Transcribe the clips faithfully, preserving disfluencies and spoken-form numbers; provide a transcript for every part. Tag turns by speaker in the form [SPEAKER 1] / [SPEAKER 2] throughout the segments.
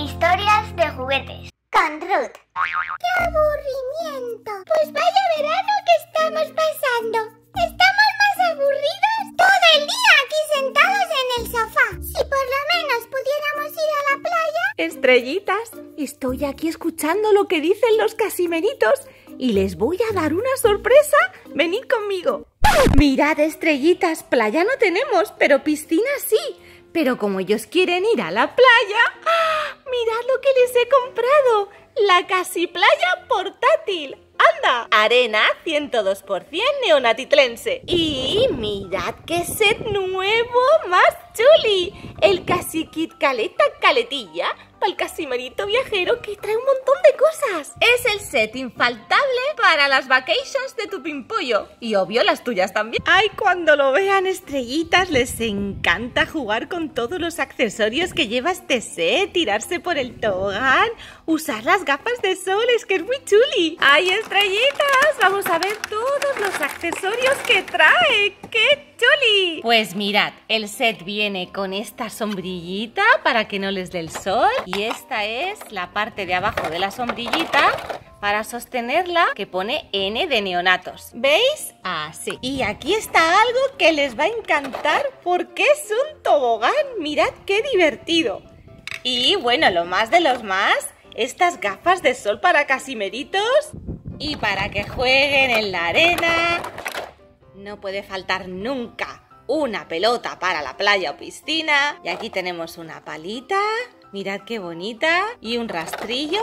[SPEAKER 1] Historias de juguetes con Ruth.
[SPEAKER 2] ¡Qué aburrimiento! Pues vaya verano que estamos pasando. Estamos más aburridos todo el día aquí sentados en el sofá. Si por lo menos pudiéramos ir a la playa.
[SPEAKER 3] Estrellitas, estoy aquí escuchando lo que dicen los casimeritos y les voy a dar una sorpresa. Venid conmigo. Mirad, estrellitas, playa no tenemos, pero piscina sí. Pero como ellos quieren ir a la playa, ¡ah! Mirad lo que les he comprado. La Casiplaya portátil. ¡Anda! Arena ciento dos por ciento neonatitlense. Y mirad qué set nuevo más chuli. El Casikit Caleta Caletilla para el casimerito viajero que trae un montón de cosas. Es el set infaltable para las vacations de tu pimpollo. Y obvio las tuyas también. Ay, cuando lo vean, estrellitas, les encanta jugar con todos los accesorios que lleva este set. Tirarse por el tobogán, usar las gafas de sol, es que es muy chuli. Ay, estrellitas, vamos a ver todos los accesorios que trae. ¡Qué chuli! Pues mirad, el set viene con esta sombrillita para que no les dé el sol. Y esta es la parte de abajo de la sombrillita para sostenerla, que pone N de neonatos. ¿Veis? Así. Y aquí está algo que les va a encantar porque es un tobogán. Mirad qué divertido. Y bueno, lo más de los más, estas gafas de sol para casimeritos y para que jueguen en la arena. No puede faltar nunca una pelota para la playa o piscina. Y aquí tenemos una palita. Mirad qué bonita. Y un rastrillo,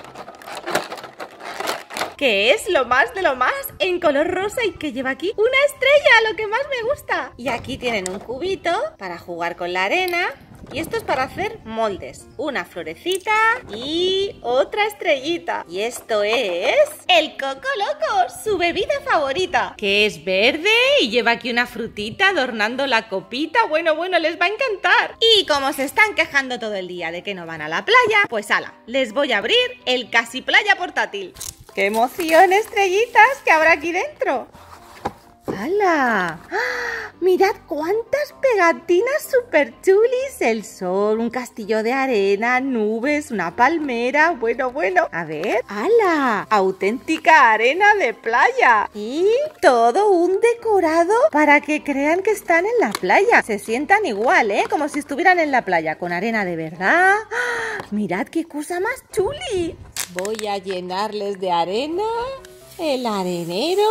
[SPEAKER 3] que es lo más de lo más, en color rosa y que lleva aquí una estrella, lo que más me gusta. Y aquí tienen un cubito para jugar con la arena. Y esto es para hacer moldes. Una florecita y otra estrellita. Y esto es el Coco Loco, su bebida favorita, que es verde y lleva aquí una frutita adornando la copita. Bueno, bueno, les va a encantar. Y como se están quejando todo el día de que no van a la playa, pues ala, les voy a abrir el Casiplaya portátil. ¡Qué emoción, estrellitas, que habrá aquí dentro! ¡Hala! ¡Ah! ¡Mirad cuántas pegatinas super chulis! El sol, un castillo de arena, nubes, una palmera. Bueno, bueno. A ver. ¡Hala! Auténtica arena de playa. Y todo un decorado para que crean que están en la playa. Se sientan igual, ¿eh? Como si estuvieran en la playa, con arena de verdad. ¡Ah! ¡Mirad qué cosa más chuli! Voy a llenarles de arena el arenero.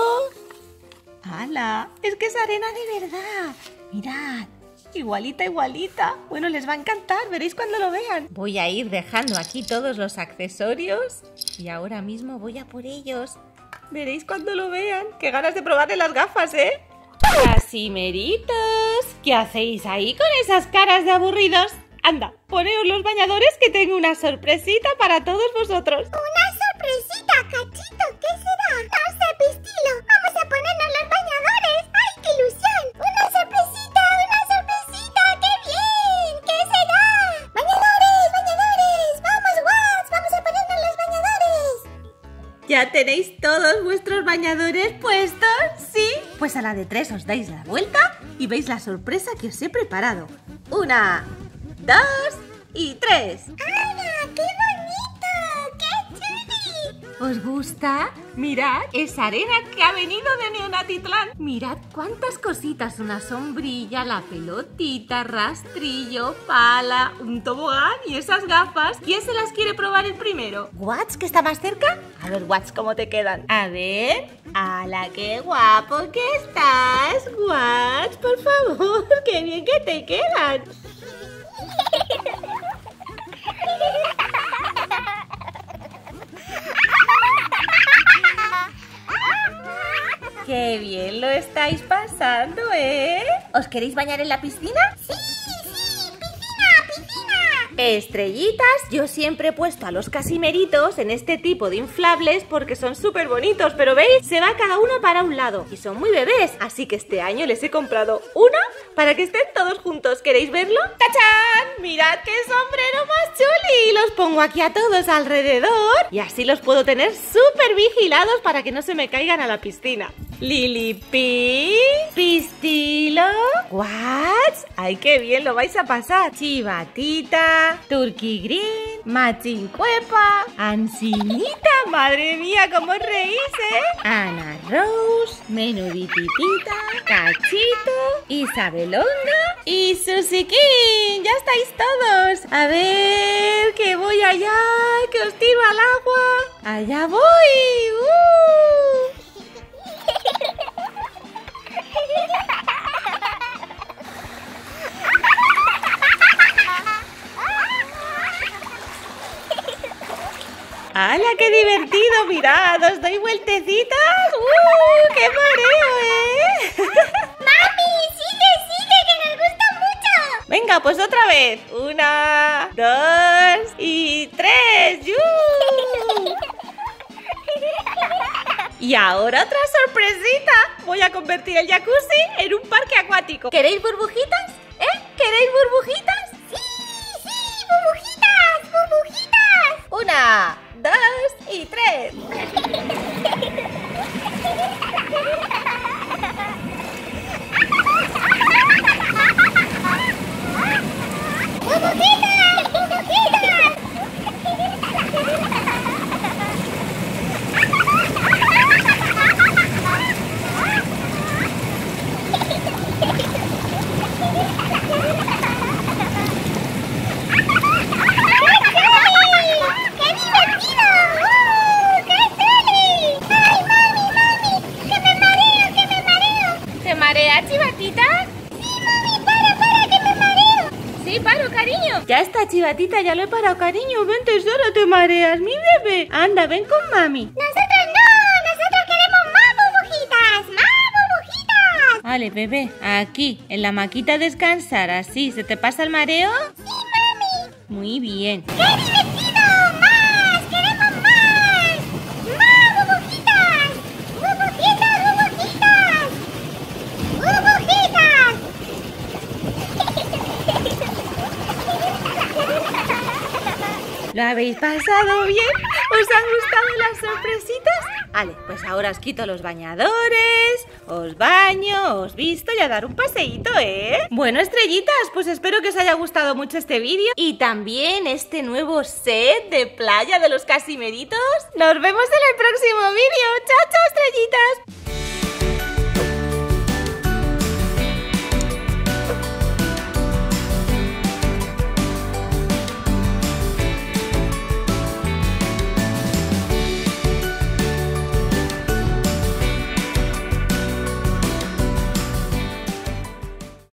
[SPEAKER 3] ¡Hala! Es que es arena de verdad. Mirad, igualita, igualita. Bueno, les va a encantar, veréis cuando lo vean. Voy a ir dejando aquí todos los accesorios y ahora mismo voy a por ellos. Veréis cuando lo vean. ¡Qué ganas de probarle las gafas, eh! ¡Casimeritos! ¿Qué hacéis ahí con esas caras de aburridos? Anda, poneos los bañadores que tengo una sorpresita para todos vosotros.
[SPEAKER 2] ¡Una sorpresita, cachito! ¿Qué será? No sé, Pistilo. Vamos a ponernos los bañadores. ¡Ay, qué ilusión! ¡Una sorpresita, una sorpresita! ¡Qué bien! ¿Qué será? ¡Bañadores, bañadores! ¡Vamos, Watts! ¡Vamos a ponernos los bañadores!
[SPEAKER 3] ¿Ya tenéis todos vuestros bañadores puestos? ¿Sí? Pues a la de tres os dais la vuelta y veis la sorpresa que os he preparado. Una, dos y tres.
[SPEAKER 2] ¡Hala! ¡Qué bonito! ¡Qué chuli!
[SPEAKER 3] ¿Os gusta? Mirad, es arena que ha venido de Neonatitlán. Mirad cuántas cositas, una sombrilla, la pelotita, rastrillo, pala, un tobogán y esas gafas. ¿Quién se las quiere probar el primero? ¿Watts, que está más cerca? A ver, Watts, ¿cómo te quedan? A ver. ¡Hala, qué guapo que estás, Watts! Por favor, qué bien que te quedan. ¡Qué bien lo estáis pasando, eh! ¿Os queréis bañar en la piscina?
[SPEAKER 2] ¡Sí, sí! ¡Piscina, piscina!
[SPEAKER 3] Estrellitas, yo siempre he puesto a los casimeritos en este tipo de inflables porque son súper bonitos, pero ¿veis? Se va cada uno para un lado y son muy bebés, así que este año les he comprado uno para que estén todos juntos. ¿Queréis verlo? ¡Tachán! ¡Mirad qué sombrero más chuli! Los pongo aquí a todos alrededor y así los puedo tener súper vigilados para que no se me caigan a la piscina. Lilipi, Pistilo, Watts. ¡Ay, qué bien lo vais a pasar! Chivatita, Turkey Green, Machincuepa, Ansinita, madre mía, cómo os reís, ¿eh? Ana Rose, Menudititita, Cachito, Isabelonga y Susiquín. ¡Ya estáis todos! A ver, que voy allá, que os tiro al agua. ¡Allá voy! ¡Uh! ¡Hala, qué divertido! ¡Mirad, os doy vueltecitas! ¡Uh! ¡Qué mareo, eh!
[SPEAKER 2] ¡Mami, sigue, sigue, que nos gusta mucho!
[SPEAKER 3] Venga, pues otra vez. Una, dos y tres. ¡Yu! Y ahora otra sorpresita. Voy a convertir el jacuzzi en un parque acuático. ¿Queréis burbujitas? ¿Eh? ¿Queréis burbujitas?
[SPEAKER 2] ¡Sí, sí! ¡Burbujitas! ¡Burbujitas!
[SPEAKER 3] Una, dos y tres.
[SPEAKER 2] ¡Burbujitas! ¡Burbujitas!
[SPEAKER 3] Ya está, Chivatita, ya lo he parado, cariño. Ven, tesoro, te mareas, mi bebé. Anda, ven con mami.
[SPEAKER 2] ¡Nosotros no! ¡Nosotros queremos más burbujitas! ¡Más burbujitas!
[SPEAKER 3] Vale, bebé, aquí, en la maquita a descansar, así. ¿Se te pasa el mareo?
[SPEAKER 2] ¡Sí, mami!
[SPEAKER 3] Muy bien.
[SPEAKER 2] ¡Qué divertido! ¡Más! ¡Queremos más! ¡Más burbujitas! ¡Burbujitas, burbujitas! ¡Burbujitas!
[SPEAKER 3] ¿Lo habéis pasado bien? ¿Os han gustado las sorpresitas? Vale, pues ahora os quito los bañadores, os baño, os visto y a dar un paseíto, ¿eh? Bueno, estrellitas, pues espero que os haya gustado mucho este vídeo y también este nuevo set de playa de los Casimeritos. Nos vemos en el próximo vídeo. ¡Chao, chao, estrellitas!